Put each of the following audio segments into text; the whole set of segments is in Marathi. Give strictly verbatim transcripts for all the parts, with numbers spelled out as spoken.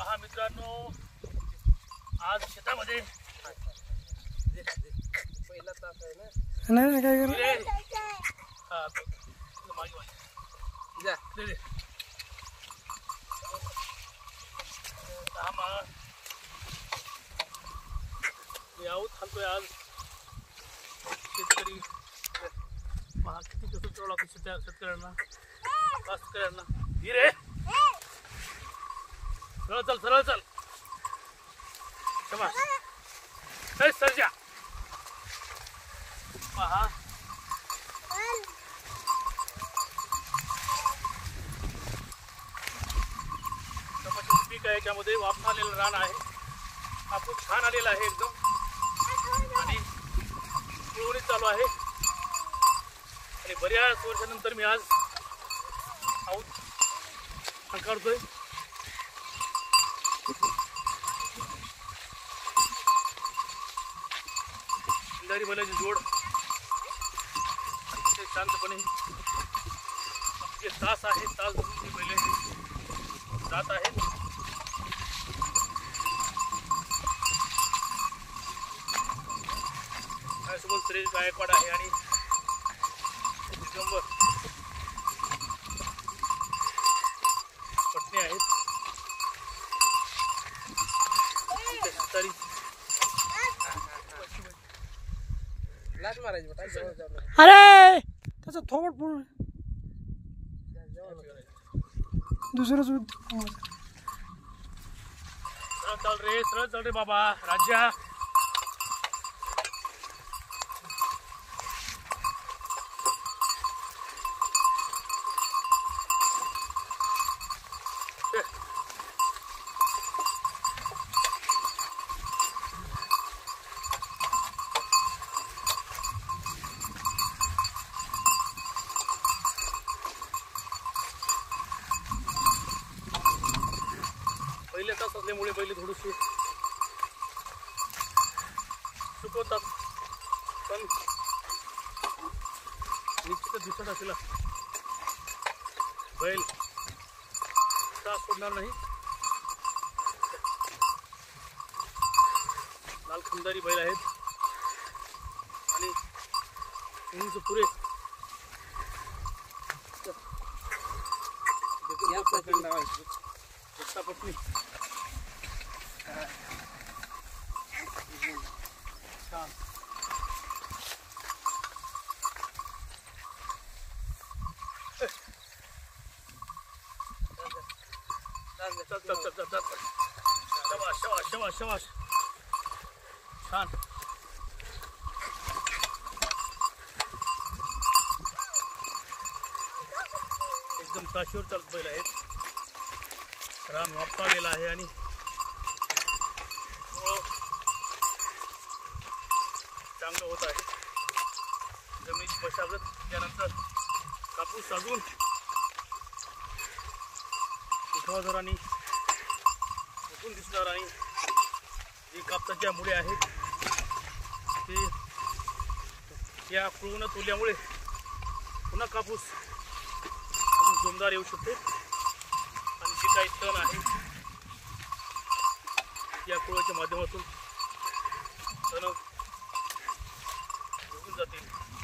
पहा मित्रांनो, आज शेतामध्ये पहिला तास आहे ना. नाही नाही काय करू हा मागे मागे जा दे दे दहा मा यावं थांबतोय आज शेतकरी. पहा किती कसं करावं लागतं शेत शेतकऱ्यांना शेतकऱ्यांना. हिरे सरळ चल सरळ चल शबाश सरजा. पहा कपाशीचं पीक आहे, याच्यामध्ये वाफ आलेलं रान आहे. कापूस छान आलेला आहे एकदम आणि पिवळी चालू आहे. आणि बऱ्याच वर्षानंतर मी आज आऊत काढतोय. खिल्लारी बैलाची जोड अतिशय शांतपणे जे तास आहे तास धरून ती बैले जात आहेत. माझ्यासोबत सुरेश गायकवाड आहे आणि दिगंबर पत्नी आहेत. शेतकरी लाच मारायची बेटा. जवळ जाऊ नका. अरे त्याचं थोबड पूर्ण दुसरंच सरळ चाल रे सरळ चाल रे बाबा राजा. पहिले तास असल्यामुळे पहिले थोडीशी सुकवतात, पण निश्चितच दिसत असेल बैल तास सोडणार नाही. लाल खंदारी बैल आहेत आणि उंच पुरे पत्नी छान. चल चल चल चल चल शबाश शबाश शबाश शबाश छान. एकदम ताशीवर चालत बैल आहेत. रान वापसा गेला आहे आणि चांगलं होत आहे. जमिनीची मशागत त्यानंतर कापूस साजून उठवादारांनी उठून दिसणार आणि जी कापसाच्या मुळे आहेत ते या कुळवून तोडल्यामुळे पुन्हा कापूस अजून जोमदार येऊ शकते. आणि जे काही तण आहे या कुळाच्या माध्यमातून तण निघून जातील.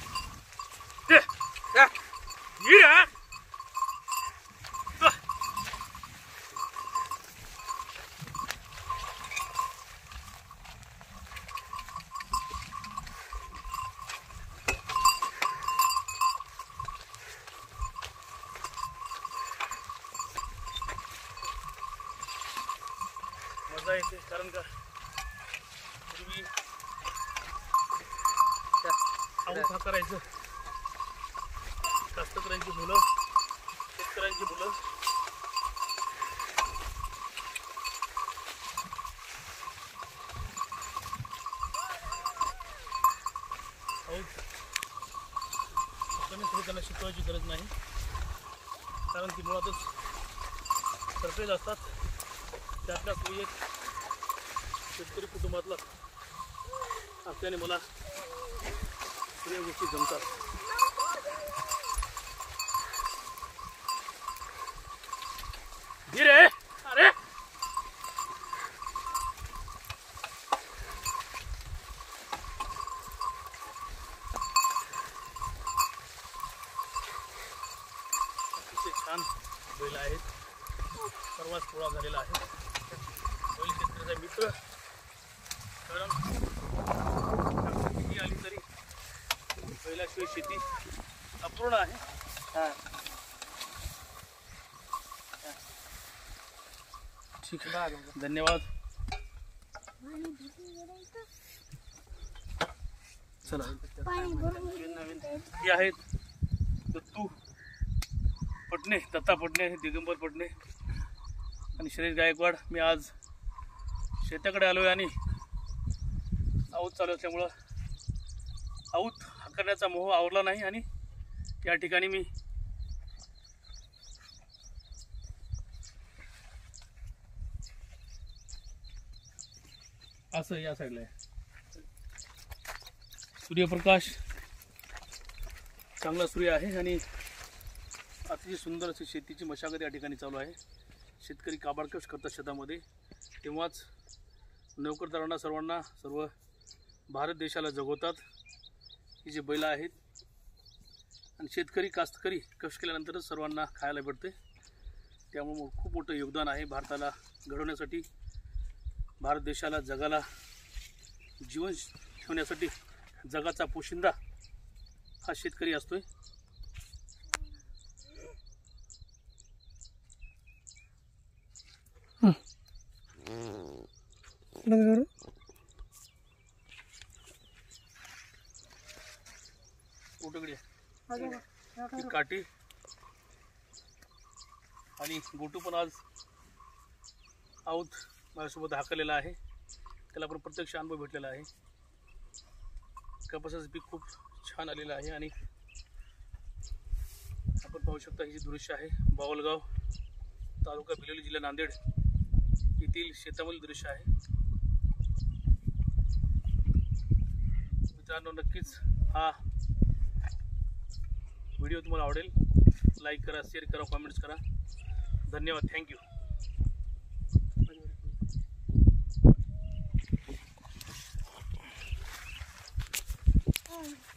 मजा येते कारण का पूर्वी आऊत हा करायचं. कास्तकऱ्यांची मुलं शेतकऱ्यांची मुलं आऊत कमी त्यांना शिकवायची गरज नाही कारण ती मुळातच सरप्राईज असतात. त्यातल्या तो एक शेतकरी कुटुंबातला असल्याने मला सगळ्या गोष्टी जमतात. धीरे अरे सर्वात पोळा झालेला आहे. बैल शेतकऱ्याचा मित्र, कारण किती आली तरी बैलाशिवाय शेती अपूर्ण आहे. हा ठीक आहे, धन्यवाद. चला, हे आहेत दत्तू पटणे, दत्ता पटणे, दिगंबर पटणे आणि शरीर गायकवाड. मी आज शेताकडे आलो आहे आणि आऊत चालू असल्यामुळं आऊत हाकण्याचा मोह आवरला नाही आणि या ठिकाणी मी असं या साईडला आहे. सूर्यप्रकाश चांगला सूर्य आहे आणि अतिशय सुंदर अशी शेतीची मशागत या ठिकाणी चालू आहे. शेतकरी काबाडकश करतात शेतामध्ये, तेव्हाच नोकरदारांना सर्वांना सर्व भारत देशाला जगवतात. ही जी बैलं आहेत आणि शेतकरी कास्तकरी कष्ट केल्यानंतरच सर्वांना खायला भेटते. त्यामुळे खूप मोठं योगदान आहे भारताला घडवण्यासाठी, भारत देशाला जगाला जीवन ठेवण्यासाठी. जगाचा पोशिंदा हा शेतकरी असतोय. गोटुकडे ही काठी आणि गोटू पण आज आऊत माझ्यासोबत हाकलेला आहे. त्याला पण प्रत्यक्ष अनुभव भेटलेला आहे. कपासाचं पीक खूप छान आलेलं आहे आणि आपण पाहू शकता ही जी दृश्य आहे बावलगाव तालुका बिलोली जिल्हा नांदेड येथील शेतामधील दृश्य आहे. मित्रांनो, नक्कीच हा व्हिडिओ तुम्हाला आवडेल. लाईक करा, शेअर करा, कमेंट्स करा. धन्यवाद. थँक्यू.